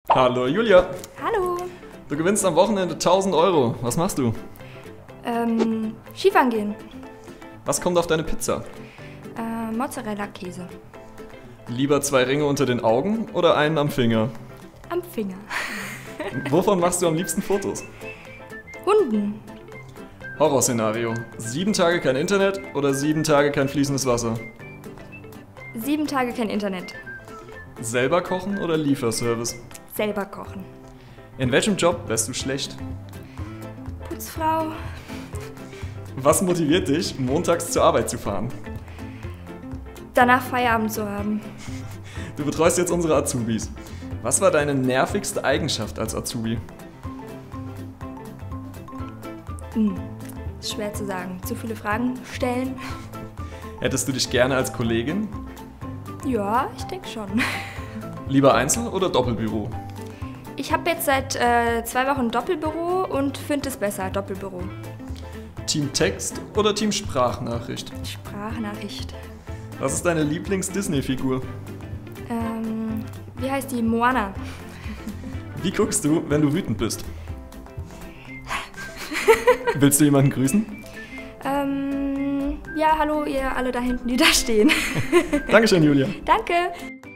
Hallo Julia, Hallo. du gewinnst am Wochenende 1000 Euro. Was machst du? Skifahren gehen. Was kommt auf deine Pizza? Mozzarella-Käse. Lieber 2 Ringe unter den Augen oder einen am Finger? Am Finger. Wovon machst du am liebsten Fotos? Hunden. Horrorszenario. 7 Tage kein Internet oder 7 Tage kein fließendes Wasser? 7 Tage kein Internet. Selber kochen oder Lieferservice? Selber kochen. In welchem Job wärst du schlecht? Putzfrau. Was motiviert dich, montags zur Arbeit zu fahren? Danach Feierabend zu haben. Du betreust jetzt unsere Azubis. Was war deine nervigste Eigenschaft als Azubi? Schwer zu sagen. Zu viele Fragen stellen. Hättest du dich gerne als Kollegin? Ja, ich denke schon. Lieber Einzel- oder Doppelbüro? Ich habe jetzt seit 2 Wochen Doppelbüro und finde es besser, Doppelbüro. Team Text oder Team Sprachnachricht? Sprachnachricht. Was ist deine Lieblings-Disney-Figur? Wie heißt die? Moana. Wie guckst du, wenn du wütend bist? Willst du jemanden grüßen? Ja, hallo ihr alle da hinten, die da stehen. Dankeschön, Julia. Danke.